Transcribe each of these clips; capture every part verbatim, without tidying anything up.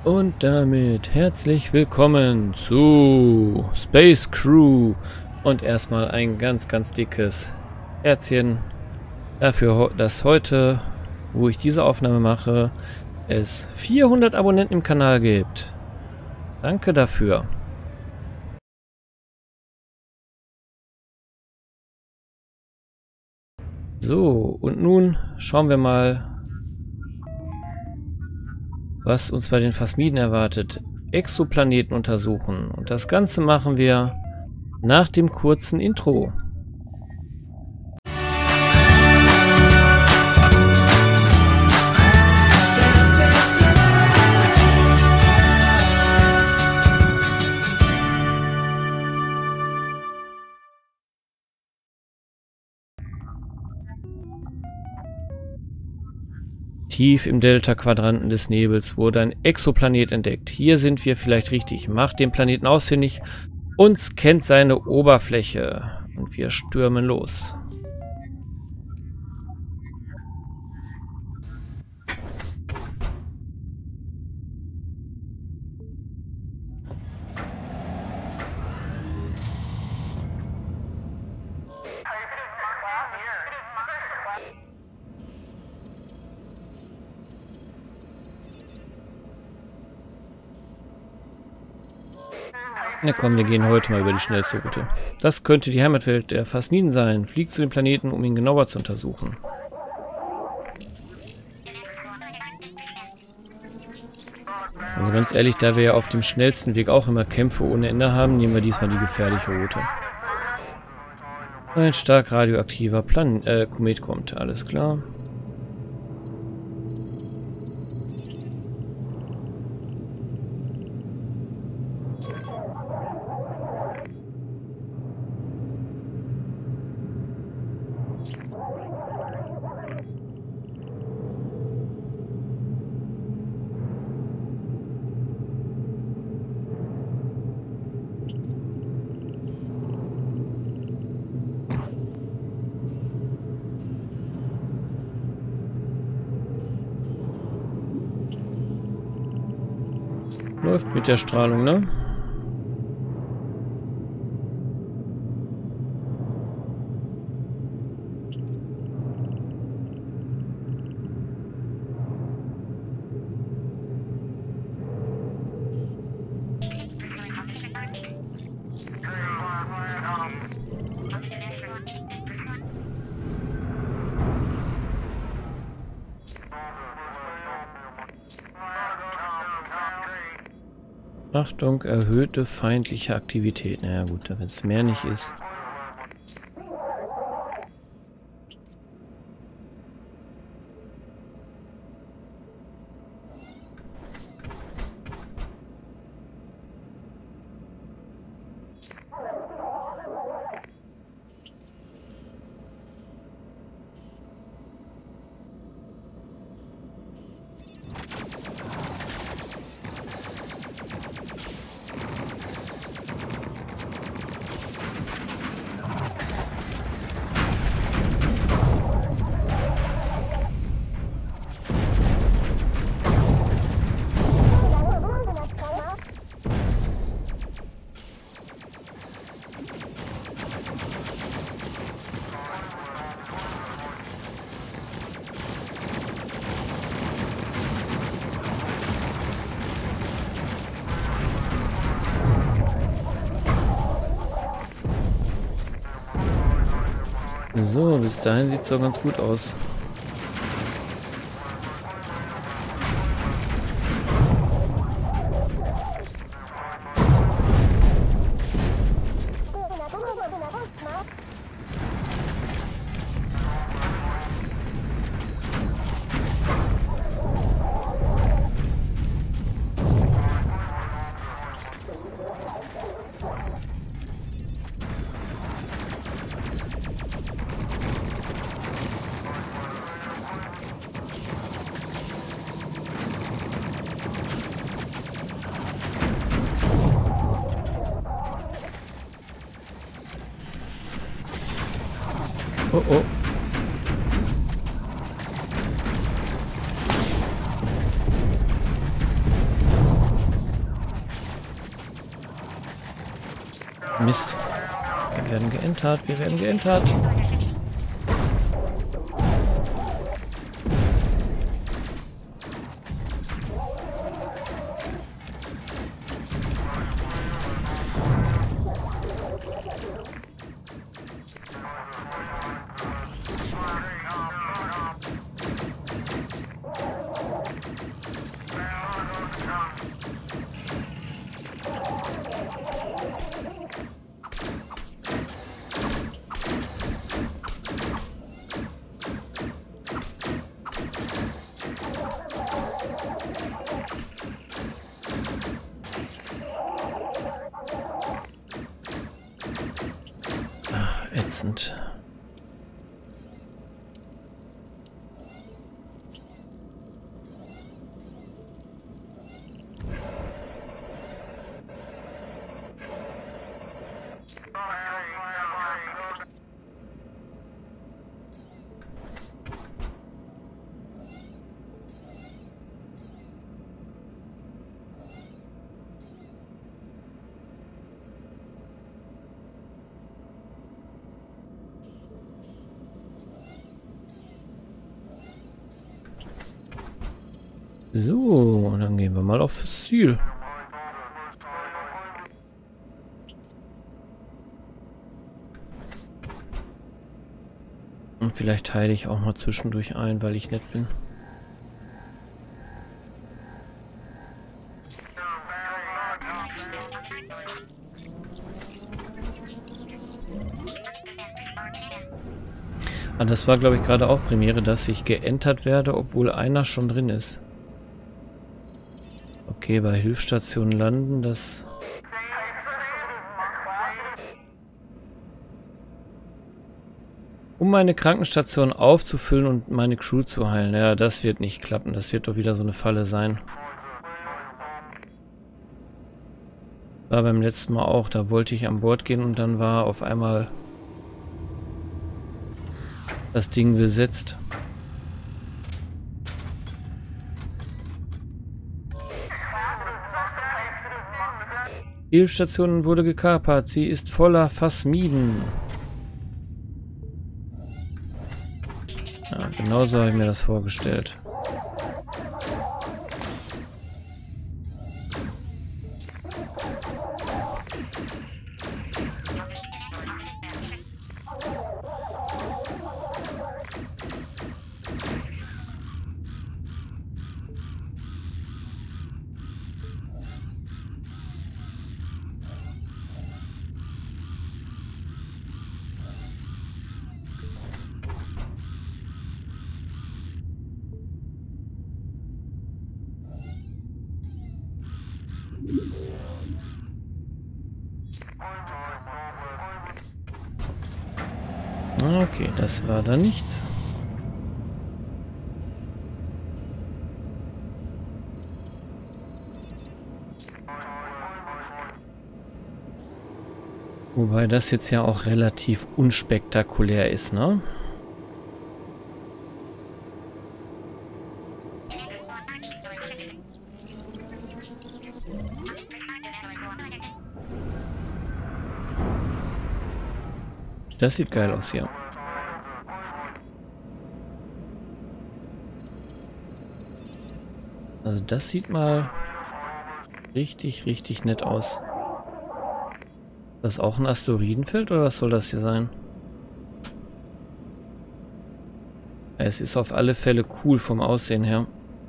Und damit herzlich willkommen zu Space Crew. Und erstmal ein ganz, ganz dickes Herzchen dafür, dass heute, wo ich diese Aufnahme mache, es vierhundert Abonnenten im Kanal gibt. Danke dafür. So, und nun schauen wir mal, was uns bei den Phasmiden erwartet. Exoplaneten untersuchen. Und das Ganze machen wir nach dem kurzen Intro. Tief im Delta-Quadranten des Nebels wurde ein Exoplanet entdeckt. Hier sind wir vielleicht richtig. Macht den Planeten ausfindig und scannt seine Oberfläche. Und wir stürmen los. Na komm, wir gehen heute mal über die schnellste Route. Das könnte die Heimatwelt der Phasmiden sein. Fliegt zu dem Planeten, um ihn genauer zu untersuchen. Also ganz ehrlich, da wir ja auf dem schnellsten Weg auch immer Kämpfe ohne Ende haben, nehmen wir diesmal die gefährliche Route. Ein stark radioaktiver Plan äh, Komet kommt, alles klar. Läuft mit der Strahlung, ne? Achtung, erhöhte feindliche Aktivität. Naja gut, wenn es mehr nicht ist. So, bis dahin sieht es doch ganz gut aus. Mist. Wir werden geentert, wir werden geentert. Ätzend. So, dann gehen wir mal aufs Ziel. Und vielleicht heile ich auch mal zwischendurch ein, weil ich nett bin. Ah, das war, glaube ich, gerade auch Premiere, dass ich geentert werde, obwohl einer schon drin ist. Okay, bei Hilfsstationen landen, das... Um meine Krankenstation aufzufüllen und meine Crew zu heilen. Ja, das wird nicht klappen. Das wird doch wieder so eine Falle sein. War beim letzten Mal auch. Da wollte ich an Bord gehen und dann war auf einmal das Ding besetzt. Die Hilfsstation wurde gekapert. Sie ist voller Phasmiden. Ja, genauso habe ich mir das vorgestellt. Okay, das war da nichts. Wobei das jetzt ja auch relativ unspektakulär ist, ne? Das sieht geil aus hier. Also das sieht mal richtig, richtig nett aus. Ist das auch ein Asteroidenfeld oder was soll das hier sein? Es ist auf alle Fälle cool vom Aussehen her.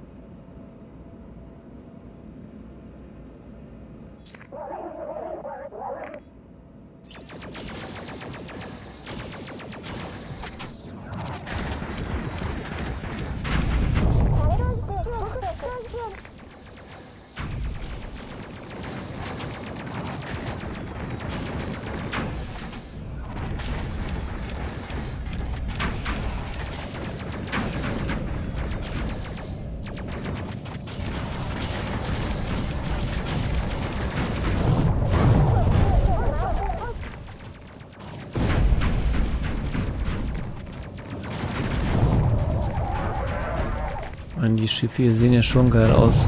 Die Schiffe hier sehen ja schon geil aus.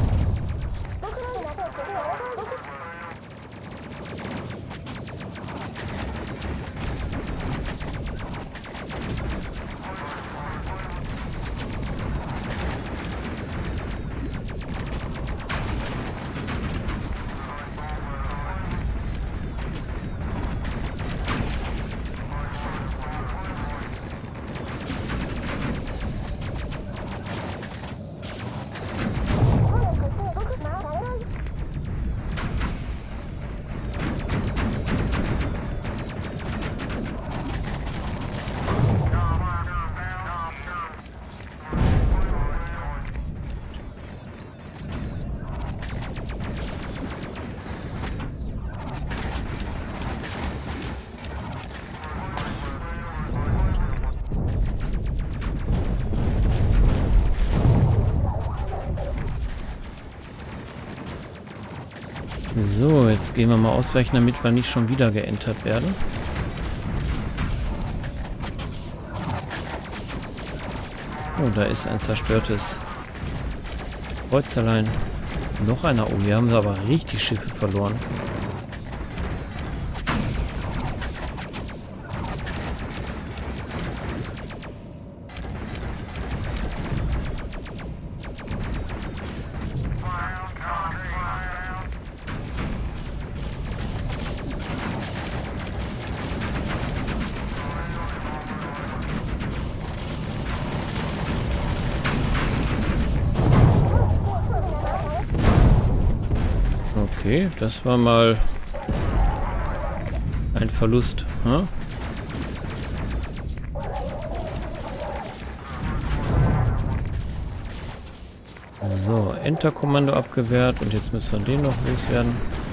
So, jetzt gehen wir mal ausweichen, damit wir nicht schon wieder geentert werden. Oh, da ist ein zerstörtes Kreuzerlein. Noch einer. Oh, hier haben sie aber richtig Schiffe verloren. Okay, das war mal ein Verlust. Hm? So, Enter-Kommando abgewehrt und jetzt müssen wir den noch loswerden.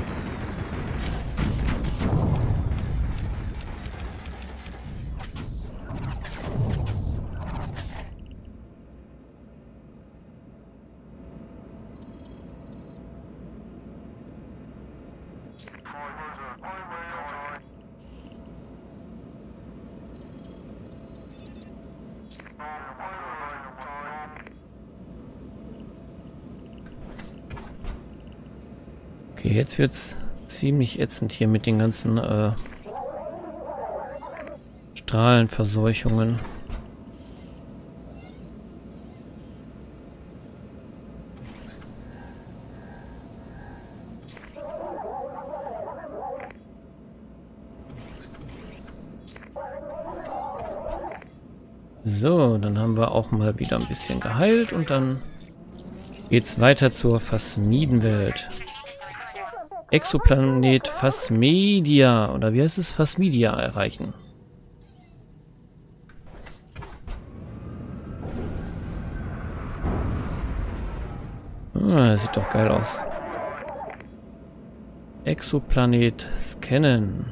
Okay, jetzt wird's ziemlich ätzend hier mit den ganzen äh, Strahlenverseuchungen. So, dann haben wir auch mal wieder ein bisschen geheilt und dann geht's weiter zur Phasmidenwelt. Exoplanet Phasmedia, oder wie heißt es? Phasmedia erreichen. Ah, das sieht doch geil aus. Exoplanet scannen.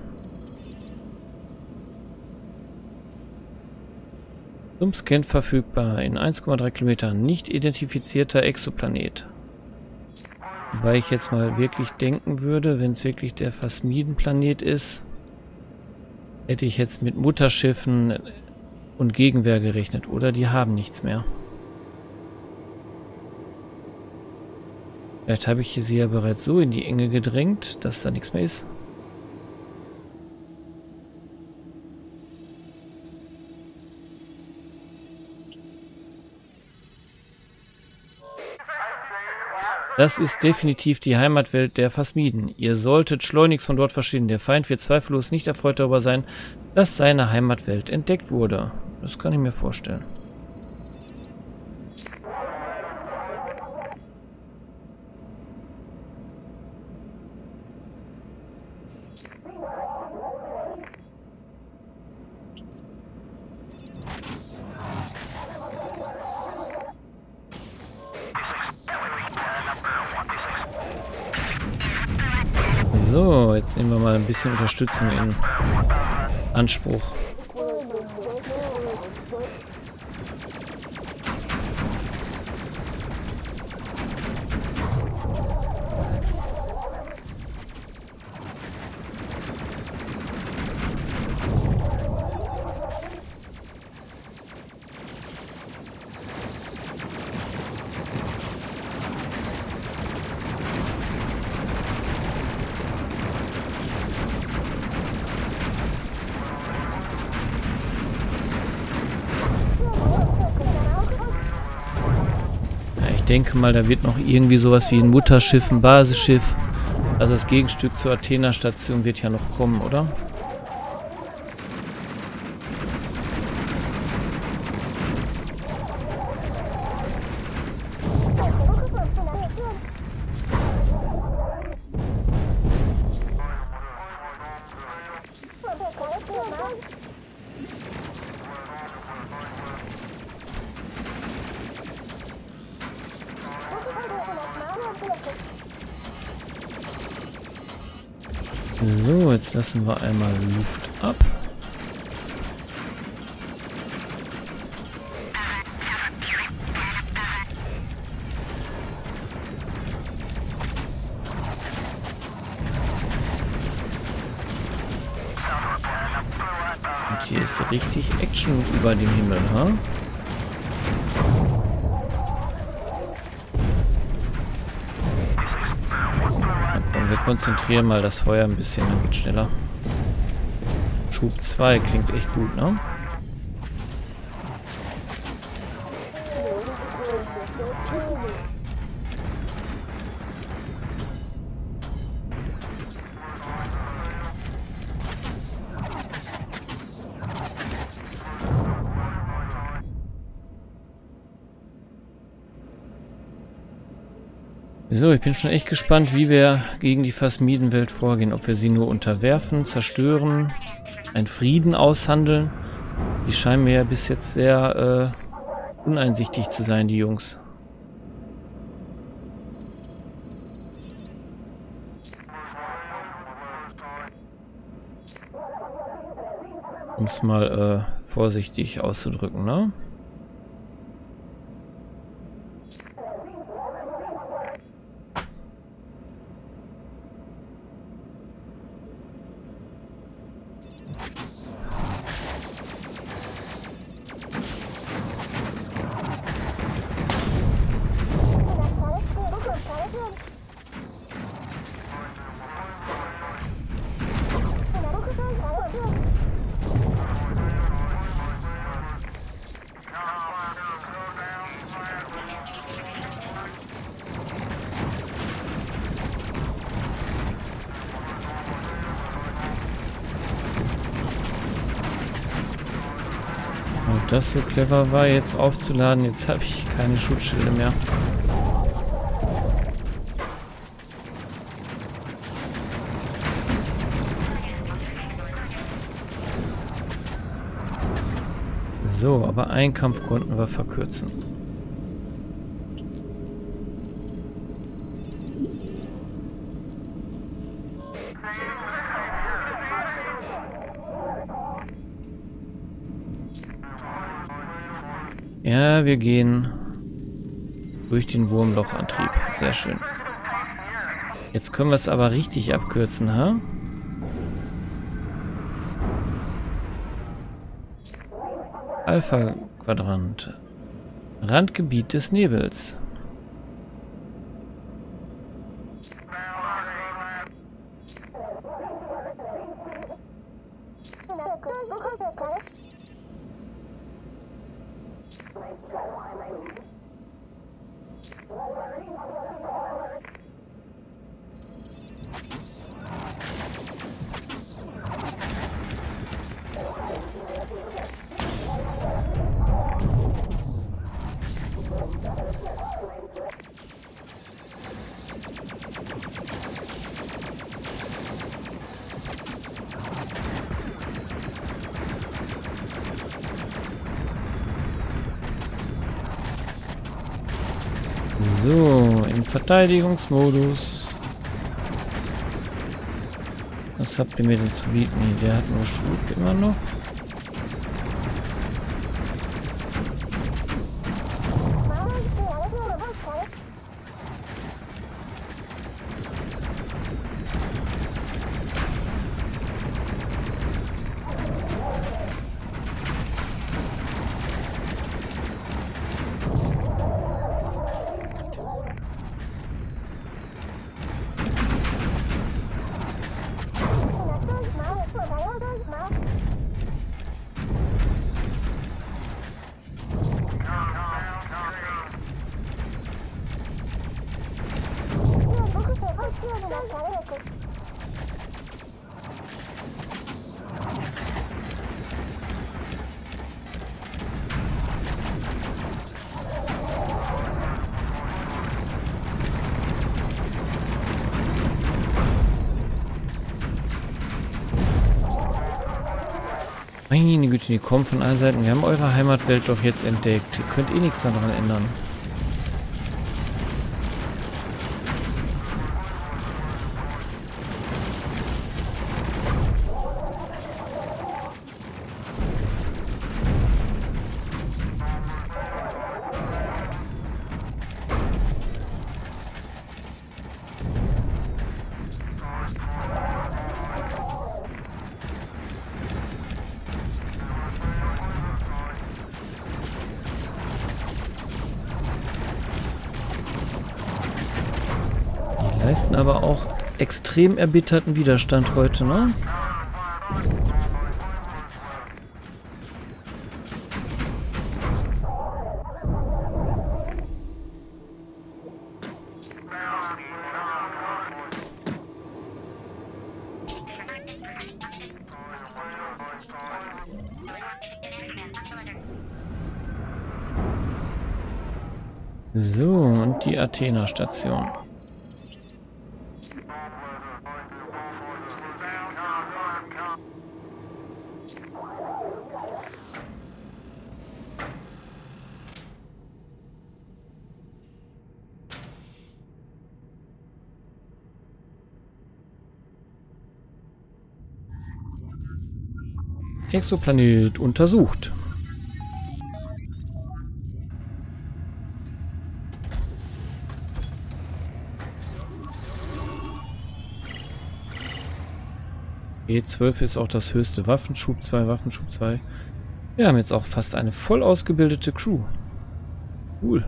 Zum Scan verfügbar. In eins Komma drei Kilometern. Nicht identifizierter Exoplanet. Wobei ich jetzt mal wirklich denken würde, wenn es wirklich der Phasmidenplanet ist, hätte ich jetzt mit Mutterschiffen und Gegenwehr gerechnet. Oder die haben nichts mehr. Vielleicht habe ich sie ja bereits so in die Enge gedrängt, dass da nichts mehr ist. Das ist definitiv die Heimatwelt der Phasmiden. Ihr solltet schleunigst von dort verschwinden. Der Feind wird zweifellos nicht erfreut darüber sein, dass seine Heimatwelt entdeckt wurde. Das kann ich mir vorstellen. So, jetzt nehmen wir mal ein bisschen Unterstützung in Anspruch. Ich denke mal, da wird noch irgendwie sowas wie ein Mutterschiff, ein Basisschiff. Also das Gegenstück zur Athena-Station wird ja noch kommen, oder? So, jetzt lassen wir einmal Luft ab. hier ist richtig Action über dem Himmel, ha? Und wir konzentrieren mal das Feuer ein bisschen, dann geht schneller. Schub zwei klingt echt gut, ne? So, ich bin schon echt gespannt, wie wir gegen die Phasmidenwelt vorgehen. Ob wir sie nur unterwerfen, zerstören, einen Frieden aushandeln. Die scheinen mir ja bis jetzt sehr äh, uneinsichtig zu sein, die Jungs. Um es mal äh, vorsichtig auszudrücken, ne? Und das so clever war, jetzt aufzuladen. Jetzt habe ich keine Schutzschilde mehr. So, aber einen Kampf konnten wir verkürzen. Ja, wir gehen durch den Wurmlochantrieb. Sehr schön. Jetzt können wir es aber richtig abkürzen, ha? Alpha-Quadrant. Randgebiet des Nebels. So, im Verteidigungsmodus. Was habt ihr mir denn zu bieten? Der hat nur Schub immer noch. Meine Güte, die kommen von allen Seiten. Wir haben eure Heimatwelt doch jetzt entdeckt. Ihr könnt eh nichts daran ändern. Leisten aber auch extrem erbitterten Widerstand heute, ne? So, und die Athena-Station. Exoplanet untersucht. E zwölf ist auch das höchste. Waffenschub zwei, Waffenschub zwei. Wir haben jetzt auch fast eine voll ausgebildete Crew. Cool.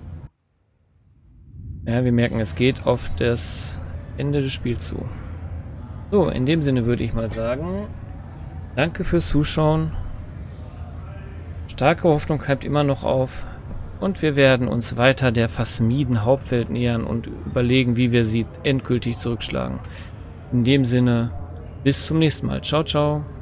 Ja, wir merken, es geht auf das Ende des Spiels zu. So, in dem Sinne würde ich mal sagen, danke fürs Zuschauen. Starke Hoffnung bleibt immer noch auf. Und wir werden uns weiter der Phasmiden Hauptwelt nähern und überlegen, wie wir sie endgültig zurückschlagen. In dem Sinne, bis zum nächsten Mal. Ciao, ciao.